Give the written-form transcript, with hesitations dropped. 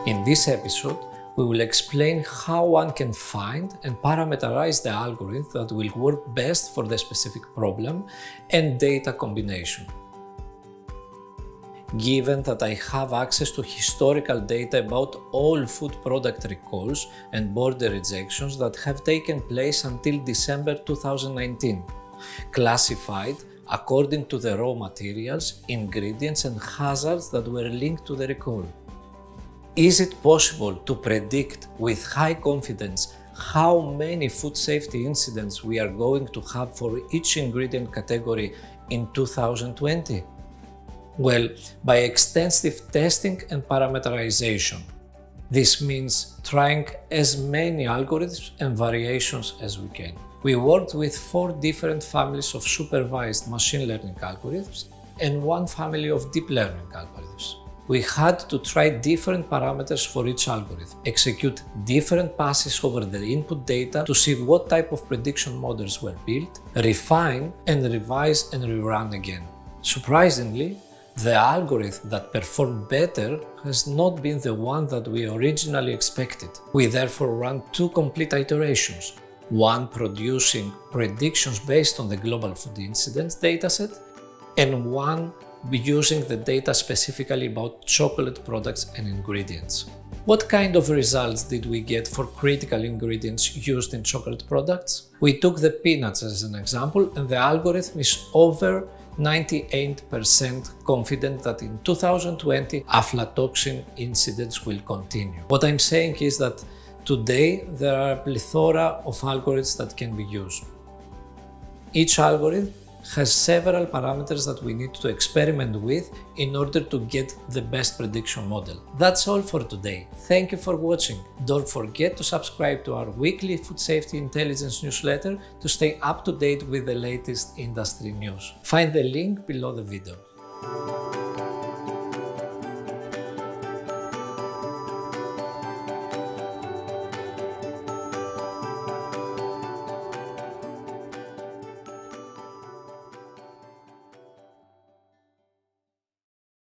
In this episode, we will explain how one can find and parameterize the algorithm that will work best for the specific problem and data combination. Given that I have access to historical data about all food product recalls and border rejections that have taken place until December 2019, classified according to the raw materials, ingredients and hazards that were linked to the recall. Is it possible to predict with high confidence how many food safety incidents we are going to have for each ingredient category in 2020? Well, by extensive testing and parameterization. This means trying as many algorithms and variations as we can. We worked with 4 different families of supervised machine learning algorithms and 1 family of deep learning algorithms. We had to try different parameters for each algorithm, execute different passes over the input data to see what type of prediction models were built, refine and revise and rerun again. Surprisingly, the algorithm that performed better has not been the one that we originally expected. We therefore ran 2 complete iterations, one producing predictions based on the global food incidents dataset, and one using the data specifically about chocolate products and ingredients. What kind of results did we get for critical ingredients used in chocolate products? We took the peanuts as an example, and the algorithm is over 98% confident that in 2020 aflatoxin incidents will continue. What I'm saying is that today there are a plethora of algorithms that can be used. Each algorithm has several parameters that we need to experiment with in order to get the best prediction model. That's all for today. Thank you for watching. Don't forget to subscribe to our weekly Food Safety Intelligence newsletter to stay up to date with the latest industry news. Find the link below the video.